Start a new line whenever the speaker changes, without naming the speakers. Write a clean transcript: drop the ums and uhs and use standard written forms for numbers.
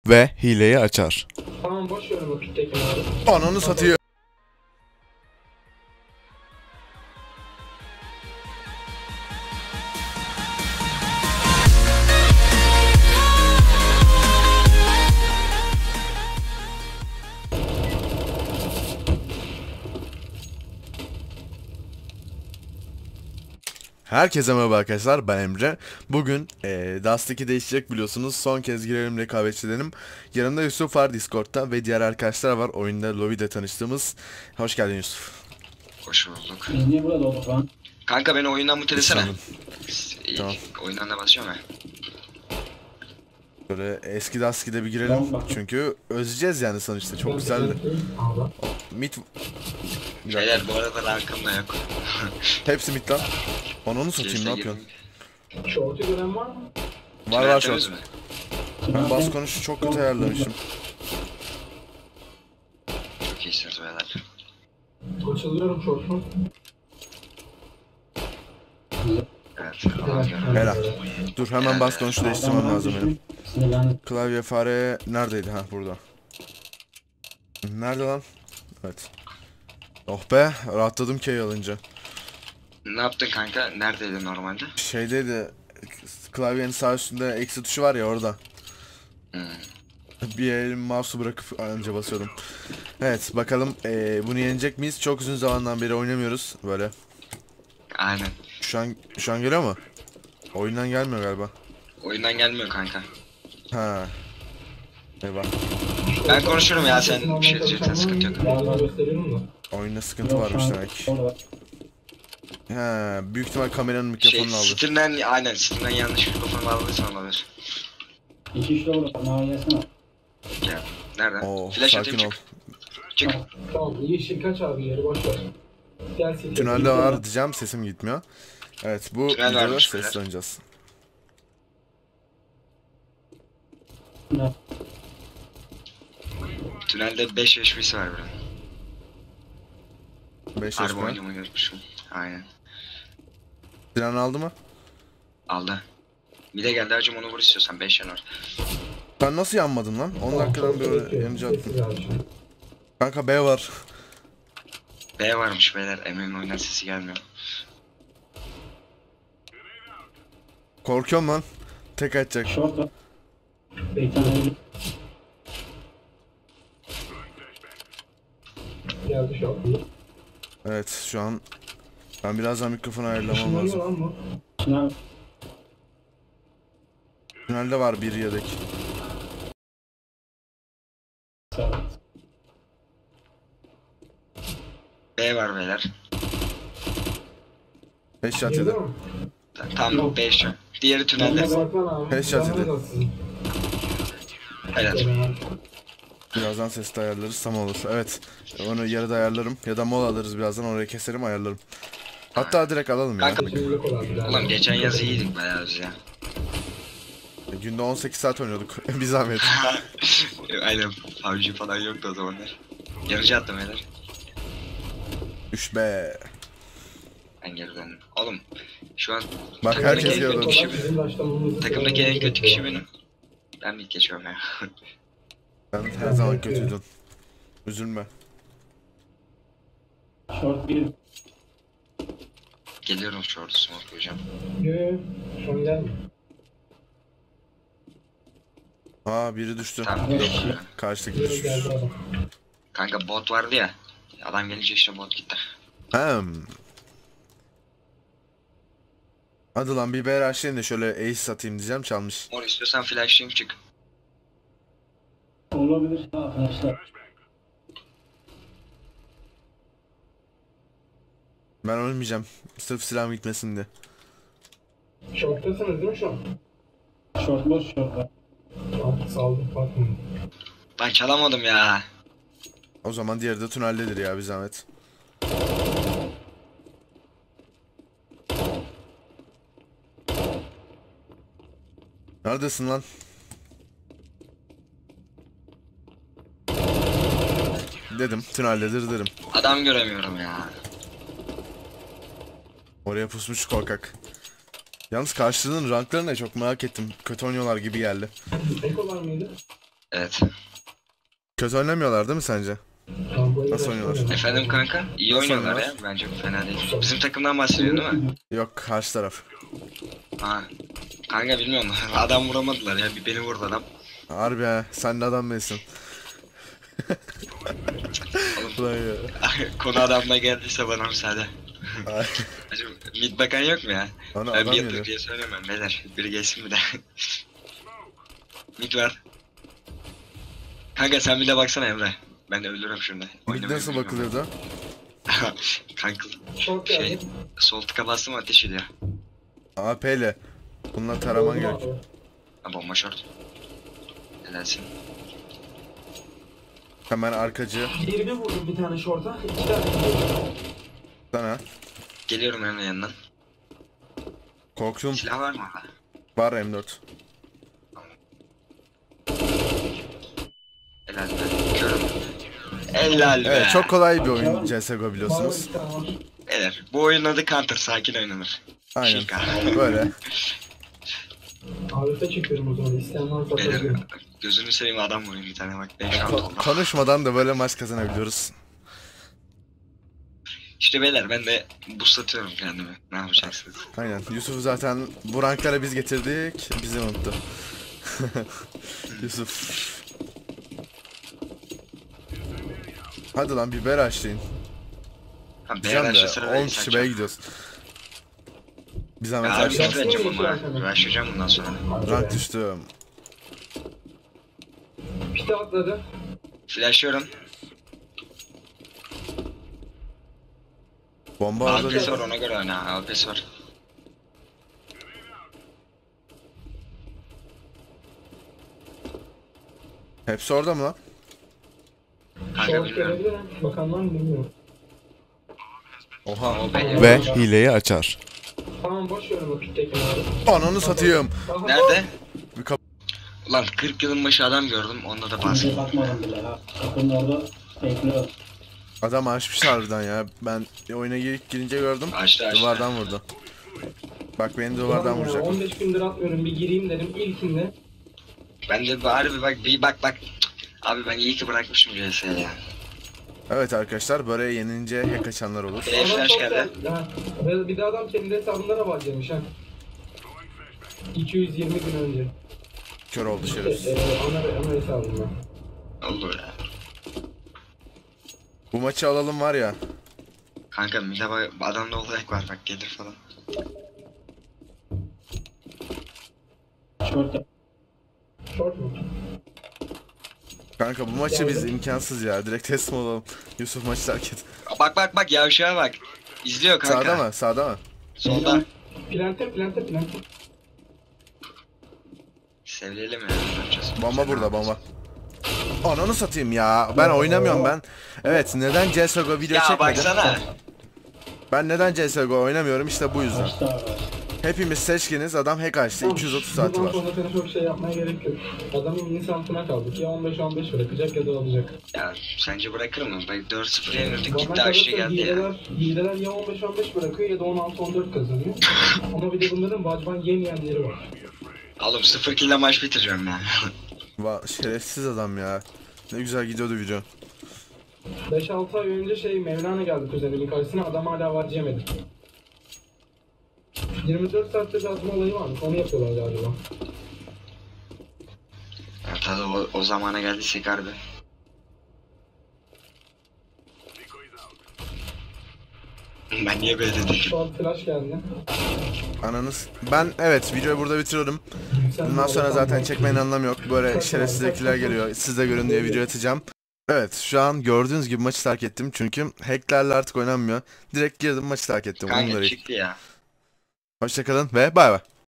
ve hileyi açar.
Tamam boş ver o pitteki abi.
Ananı satıyor. Herkese merhaba arkadaşlar, ben Emre. Bugün Dust 2 değişecek biliyorsunuz. Son kez girelim, rekabetçi edelim. Yanımda Yusuf var Discord'ta ve diğer arkadaşlar var oyunda lobby'de tanıştığımız. Hoş geldin Yusuf.
Hoş bulduk.
Biz niye burada olduk lan?
Kanka beni oyundan mutelesene.
Sandım. Tamam.
Oyundan da basıyorum ya.
Böyle eski Dust 2'de bir girelim.
Tamam, bak.
Çünkü özleyeceğiz yani sonuçta. Çok güzeldi. Mid...
Şeyler bu arada rankım da yok.
Hepsi mid lan. Ananı satayım, ne yapıyorsun?
Short'u gören var mı?
Var şu an.
mi?
Ben bas konuşu çok kötü ayarlamışım.
Çok iyisiniz beyler.
Açılıyorum short'u.
Evet.
Helal. Dur hemen bas konuşu değiştirmem lazım benim.
Sinirlendim.
Klavye fare neredeydi? Ha burada. Nerede lan? Evet. Oh be, rahatladım K'yi alınca.
Ne yaptın kanka? Neredeydin normalde?
Şeydeydi, klavyenin sağ üstünde eksi tuşu var ya, orada. Bir elim mouse'u bırakıp önce basıyordum. Evet bakalım bunu yenecek miyiz? Çok uzun zamandan beri oynamıyoruz böyle.
Aynen.
Şu an geliyor mu? Oyundan gelmiyor galiba.
Oyundan gelmiyor kanka.
Ha. Eyvah.
Ben konuşurum ya, sen bir şey diyeceksen sıkıntı yok.
Ben gösteriyorum da.
Oyunda sıkıntı varmış demek.
Orada.
Ha, büyük ihtimal kameranın mikrofonunu aldı.
Steam'den yanlış mikrofon bağladıysan olabilir.
İki işte orada. Mavi yasana.
Gel. Nereden?
Oo,
Flash
sakin
atayım,
ol.
çık.
Tamam yeşil kaç abi yeri boş ver. Gel sil.
Tünelde var diyeceğim, sesim gitmiyor. Evet, bu
Tünel
videoda
varmış
sesli
beyler.
oynayacağız.
Ne?
Tünelde 5 HP'si var buranın.
5
Harbi
yaşında.
oynamayı unutmuşum. Aynen.
Sinan aldı mı?
Aldı. Bir de geldi hacım, onu vur istiyorsan 5 yanar.
Sen nasıl yanmadın lan? 10 dakikadan böyle yanıcı attın. Kanka B var.
B varmış beyler, Emre'nin oyundan sesi gelmiyor.
Korkuyorum lan. Tek atacak.
Short var. Bir tane
Geldi short.
Evet, şu an ben birazdan mikrofonu ayarlamam
Işınlanıyor
lazım.
lan bu.
şuna
Tünelde var bir yedek.
sabit.
B var beyler.
5 shot
Girdi
yedi.
mi?
Tam 5 can. Diğeri tünelde.
Baksana abi.
Headshot
Devam
yedi.
et aslında.
Evet.
Birazdan sesli ayarlarız, tam olur. Evet, onu yarıda ayarlarım ya da mola alırız, birazdan oraya keserim, ayarlarım. Hatta direkt alalım ya.
Kanka,
Şimdilik olan bir daha.
ulan geçen yaz iyiydik bayağı biz ya.
Günde 18 saat oynuyorduk. Bir zahmet.
Aynen, PUBG falan yoktu o zamanlar. Yarıcı attım beyler.
3 be.
Ben geri döndüm. Oğlum şu an
Bak
takımdaki
herkes
en
yardım.
kötü kişi
Bizim başlamamızı
Takımdaki en kötü kişi
seviyorum.
benim. Ben bir geçiyorum ya.
Sen her zaman kötüydün. Üzülme.
Short bir.
Geliyorum, short smoke koyacağım.
Yo, şu an gelme.
Aa, biri düştü.
Tamam.
Evet.
Karşıdaki
Yo,
düşmüş.
geldi adam.
Kanka bot vardı ya. Adam gelince işte bot gitti.
Hadi lan bir beyler açlayın da şöyle ace satayım diyeceğim, çalmış.
Mor istiyorsan flashlayayım, çık.
Olabilir arkadaşlar.
Ben ölmeyeceğim. Sırf silahım gitmesin diye.
Short'tasınız değil mi şu an?
Short boş short var.
Tamam saldım bakmayın.
Ben çalamadım ya.
O zaman diğeri de tüneldedir ya, bir zahmet. Neredesin lan? Dedim tüneldedir derim.
Adam göremiyorum ya.
Oraya pusmuş korkak. Yalnız karşılığının ranklarını da çok merak ettim. Kötü oynuyorlar gibi geldi.
Eko var mıydı?
Evet.
Kötü oynamıyorlar değil mi sence? Nasıl oynuyorlar?
Efendim kanka? İyi
Nasıl
oynuyorlar ya.
oynuyorlar?
Bence fena değil. Bizim takımdan bahsediyorsun değil mi?
Yok, karşı taraf.
Ha. Kanka bilmiyorum. Adam vuramadılar ya. Bir beni vurdu adam.
Harbi ha, sen de adam mısın? Ulan ya.
Konu adamla geldiyse bana müsaade.
Ay,
Acaba mid bakan yok mu ya?
Bana
Ben
adam
bir
geliyor.
yatır diye söylemem beyler. Biri gelsin bir de. Mid var. Kanka sen bir de baksana Emre. Ben de ölürüm şimdi.
Mid nasıl bakılıyordu?
Kanka
Short
şey
geldi.
sol tıka bastım ateş ediyor.
AP ile. Bununla taraman
Öldüm
gerek.
abi.
Ha bomba short. Helalsin.
Hemen arkacı.
20 vurdum bir tane short'a. 2 tane vurdum.
Sana.
Geliyorum Emre yanından.
Korktum.
Silah var mı orada?
Var M4.
Helal be. Körüm. Helal be.
Evet, çok kolay bir oyun CSGO
Var
biliyorsunuz.
2 tane var.
Beyler bu oyunun adı Counter. Sakin oynanır.
Aynen.
Şika.
Böyle.
AWP çekiyorum o zaman. İsteyen varsa
Beyler
atabilirim.
gözünü seveyim adam vurayım bir tane bak. 5 round oldu.
Konuşmadan da böyle maç kazanabiliyoruz.
İşte beyler ben de boostlatıyorum kendimi. Ne yapacaksınız?
Aynen. Yusuf zaten bu ranklara biz getirdik. Bizi unuttu. Yusuf. Hadi lan biber açlayın.
Ha,
Diyeceğim
beyler
de
aşağısına
10 kişi B'ye gidiyoruz. Bir zahmet
Ya abi
açlayın.
ben bence bomba. Başlayacağım bundan sonra.
Rank düştüm.
Pite atladı.
Flashlıyorum.
Bomba orada
AWP'si
değil.
var ona göre oyna. AWP'si var.
Hepsi orada mı lan?
Kanka
Short
bilmiyorum.
gelebilir mi? Bakan var mı bilmiyorum.
Oha.
O belli.
Ve hileyi açar.
Tamam boş verin o pittekini abi.
Ananı satayım.
Aha,
Nerede?
Bir kap-
Ulan 40 yılın başı adam gördüm. Onda da
Bize
bahsedeyim.
bakmadım bile ha. Kapının orada bekliyor.
Adam açmış harbiden ya. Ben oyuna girince gördüm.
Açtı açtı.
Duvardan vurdu. Bak beni duvardan
Ulan ya,
vuracak.
15 gündür atmıyorum bir gireyim dedim ilkinde.
Ben de bari bir bak. Abi ben iyi ki bırakmışım CS'yi ya.
Evet arkadaşlar, böyle yenince hack açanlar olur.
Flash
Adam
geldi.
Ha, ve bir de adam kendi hesabında da bağlayamış ha. 220 gün önce.
Kör oldu şerefsiz.
Ana hesabında.
Olur ya.
Bu maçı alalım var ya.
Kanka bir de bak adamda olarak var bak gelir falan.
Short
Short mu?
Kanka bu maçı biz imkansız ya. Direkt teslim olalım. Yusuf maçı terk et.
Bak yavşağa bak. İzliyor kanka.
Sağda mı? Sağda mı?
Solda.
Plante.
Sevilelim ya. Ne yapacağız?
Bomba burada, bomba. Ananı satayım ya. Ben oynamıyorum ben. Evet, neden CSGO video
Ya
çekmedim?
baksana.
Ben neden CSGO oynamıyorum işte bu yüzden.
açtı abi.
Hepimiz seçkiniz, adam hack açtı. 230 saati
Buradan
var.
sonra sana çok şey yapmaya gerek yok. Adamın insantına kaldık. Ya 15-15 bırakacak ya da alacak.
Ya sence bırakır mı? Bak 4-0 yenildik
Bana
gitti aşağı
kalırsa
geldi ya.
hileler ya 15-15 bırakıyor ya da 16-14 kazanıyor. Ama bir de bunların vacban yemeyenleri var.
Oğlum 0 kill maç bitireceğim ya.
Şerefsiz adam ya. Ne güzel gidiyordu video.
5-6 ay önce Mevlana geldi kuzenimin karşısına, adam hala vac yemedi. 24 saatte bir atma olayı varmış, onu yapıyorlar galiba.
Ya tabii o zamana geldiysek harbi. Ben niye böyle dedim?
Şu an flash geldi.
Ananız. Ben evet videoyu burada bitiriyorum. Bundan sonra zaten çekmenin anlamı yok. Böyle şerefsiz ekliler geliyor. Siz de görün diye video atacağım. Evet, şu an gördüğünüz gibi maçı terk ettim. Çünkü hacklerle artık oynanmıyor. Direkt girdim, maçı terk ettim.
Kanka
Bunları.
çıktı ya.
Hoşçakalın ve bay bay.